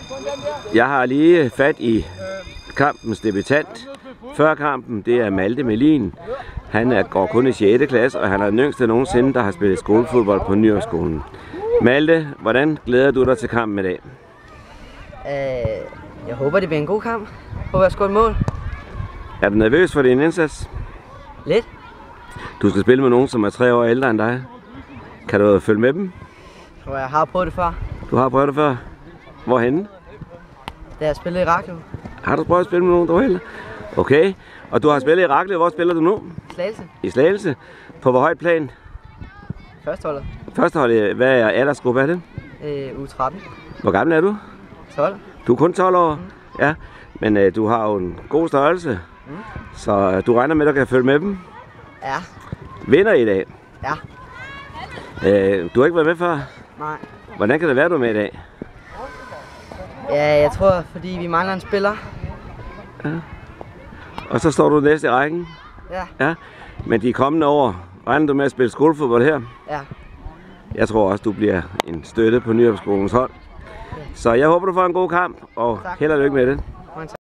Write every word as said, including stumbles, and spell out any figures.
Jeg har lige fat i kampens debutant. Før kampen, det er Malte Melin. Han er, går kun i sjette klasse, og han er den yngste nogensinde, der har spillet skolefodbold på Nyrupskolen. Malte, hvordan glæder du dig til kampen i dag? Øh, jeg håber, det bliver en god kamp. Jeg håber, jeg scorer et mål. Er du nervøs for din indsats? Lidt. Du skal spille med nogen, som er tre år ældre end dig. Kan du følge med dem? Jeg tror, jeg har prøvet det før. Du har prøvet det før? Hvorhenne? Da jeg spillede i Raklev. Har du prøvet at spille med nogen, der er ældre? Okay. Og du har spillet i Raklev. Hvor spiller du nu? Slagelse. I Slagelse. På hvor højt plan? Førsteholdet. Førsteholdet. Hvad er aldersgruppe af det? Øh, U tretten. Hvor gammel er du? tolv. Du er kun tolv år? Mm. Ja. Men øh, du har jo en god størrelse. Mm. Så øh, du regner med, at du kan følge med dem? Ja. Vinder i dag? Ja. Øh, du har ikke været med før? Nej. Hvordan kan det være, du er med i dag? Ja, jeg tror, fordi vi mangler en spiller. Ja. Og så står du næste i rækken? Ja. Ja. Men de kommende år, regner du med at spille skolefodbold her? Ja. Jeg tror også, du bliver en støtte på Nyrupskolens hold. Ja. Så jeg håber, du får en god kamp, og Tak. held og lykke med det.